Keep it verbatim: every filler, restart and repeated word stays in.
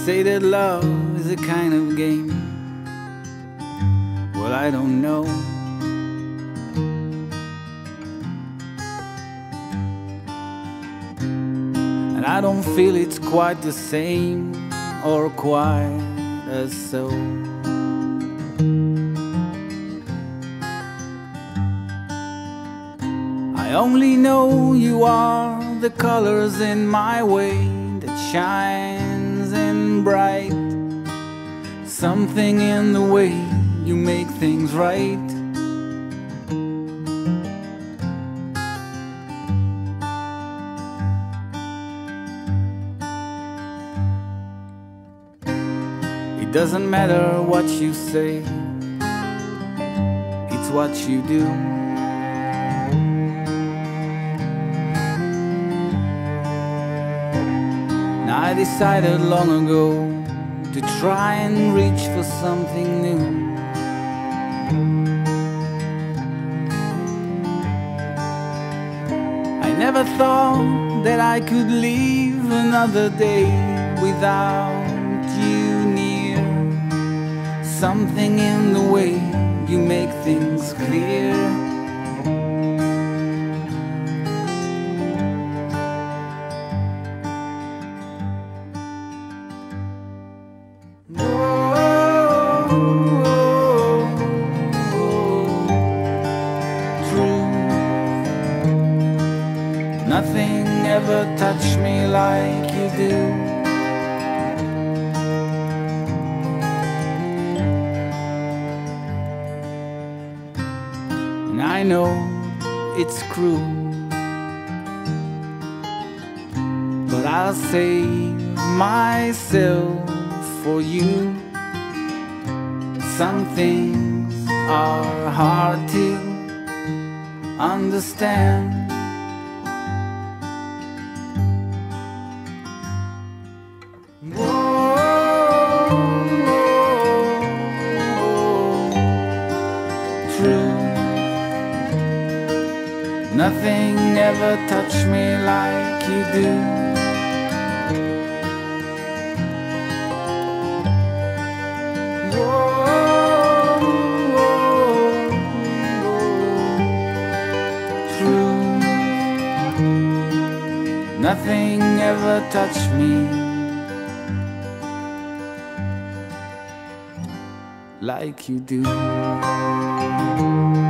say that love is a kind of game. Well, I don't know. And I don't feel it's quite the same or quite as so. I only know you are the colors in my way that shines and bright. Something in the way you make things right. It doesn't matter what you say, it's what you do. I decided long ago to try and reach for something new. I never thought that I could live another day without you near. Something in the way you make things clear. Nothing ever touched me like you do. And I know it's cruel, but I'll save myself for you. Some things are hard to understand. Nothing ever touched me like you do. Whoa, whoa, whoa. True. Nothing ever touched me like you do.